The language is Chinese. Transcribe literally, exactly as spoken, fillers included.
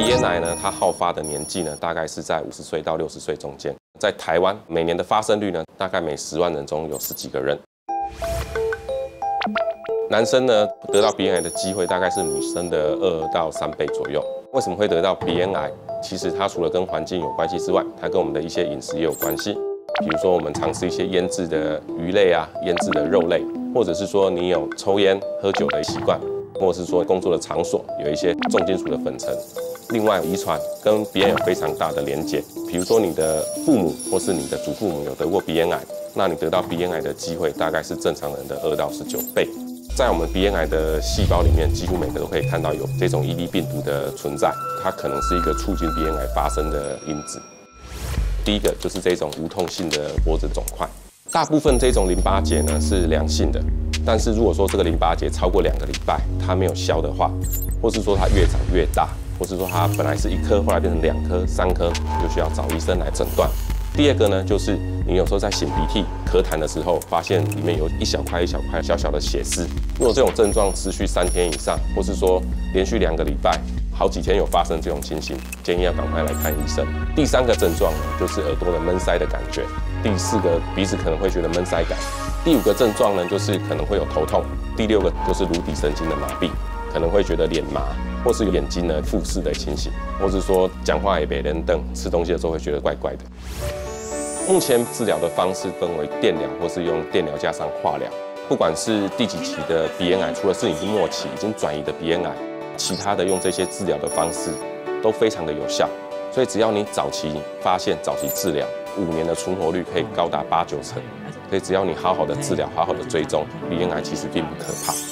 咽癌呢，它好发的年纪呢，大概是在五十岁到六十岁中间。在台湾，每年的发生率呢，大概每十万人中有十几个人。男生呢，得到鼻咽癌的机会大概是女生的二到三倍左右。为什么会得到鼻咽癌？其实它除了跟环境有关系之外，它跟我们的一些饮食也有关系。比如说，我们常吃一些腌制的鱼类啊，腌制的肉类，或者是说你有抽烟、喝酒的习惯，或者是说工作的场所有一些重金属的粉尘。另外，遗传跟鼻咽有非常大的连结。比如说，你的父母或是你的祖父母有得过鼻咽癌，那你得到鼻咽癌的机会大概是正常人的二到十九倍。在我们鼻咽癌的细胞里面，几乎每个都可以看到有这种 E D 病毒的存在，它可能是一个促进鼻咽癌发生的因子。第一个就是这种无痛性的脖子肿块，大部分这种淋巴结呢是良性的，但是如果说这个淋巴结超过两个礼拜它没有消的话，或是说它越长越大，或是说它本来是一颗，后来变成两颗、三颗，就需要找医生来诊断。第二个呢，就是你有时候在擤鼻涕、咳痰的时候，发现里面有一小块一小块小小的血丝。如果这种症状持续三天以上，或是说连续两个礼拜、好几天有发生这种情形，建议要赶快来看医生。第三个症状呢，就是耳朵的闷塞的感觉。第四个，鼻子可能会觉得闷塞感。第五个症状呢，就是可能会有头痛。第六个就是颅底神经的麻痹，可能会觉得脸麻，或是眼睛呢复视的情形，或是说讲话也别人瞪，吃东西的时候会觉得怪怪的。目前治疗的方式分为电疗或是用电疗加上化疗。不管是第几期的鼻咽癌，除了是已经末期、已经转移的鼻咽癌，其他的用这些治疗的方式都非常的有效。所以只要你早期发现、早期治疗，五年的存活率可以高达八九成。所以只要你好好的治疗、好好的追踪，鼻咽癌其实并不可怕。